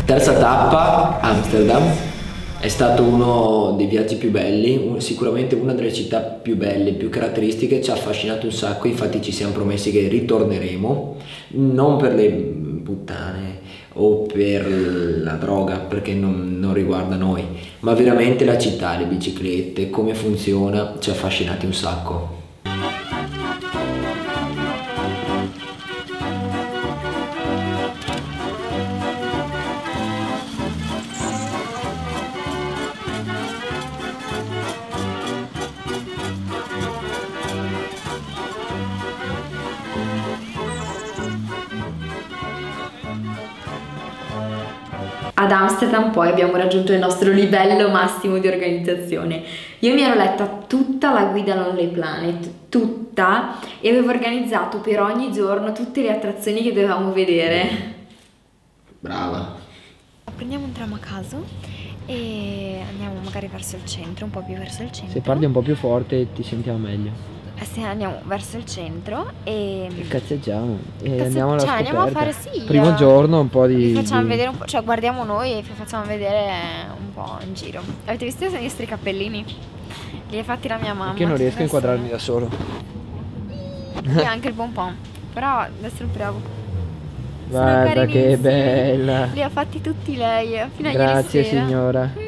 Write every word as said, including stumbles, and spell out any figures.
Terza tappa, Amsterdam. È stato uno dei viaggi più belli, un- sicuramente una delle città più belle, più caratteristiche, ci ha affascinato un sacco, infatti ci siamo promessi che ritorneremo, non per le puttane o per la droga, perché non, non riguarda noi, ma veramente la città, le biciclette, come funziona, ci ha affascinati un sacco. Ad Amsterdam poi abbiamo raggiunto il nostro livello massimo di organizzazione. Io mi ero letta tutta la guida Lonely Planet, tutta, e avevo organizzato per ogni giorno tutte le attrazioni che dovevamo vedere. Brava. Prendiamo un tram a caso e andiamo magari verso il centro, un po' più verso il centro. Se parli un po' più forte ti sentiamo meglio. Eh, Se andiamo verso il centro e... E cazzeggiamo. E Cazzo- andiamo alla cioè, scoperta. andiamo a fare sì. Primo eh, giorno un po' di... Vi facciamo di- vedere un po', cioè guardiamo noi e vi facciamo vedere un po' in giro. Avete visto i nostri cappellini? Li ha fatti la mia mamma. Perché io non riesco a adesso- inquadrarmi da solo. E anche il pompon. Però adesso lo provo. Sono Guarda che carinissimi. bella. Li ha fatti tutti lei, fino a Grazie ieri sera. signora.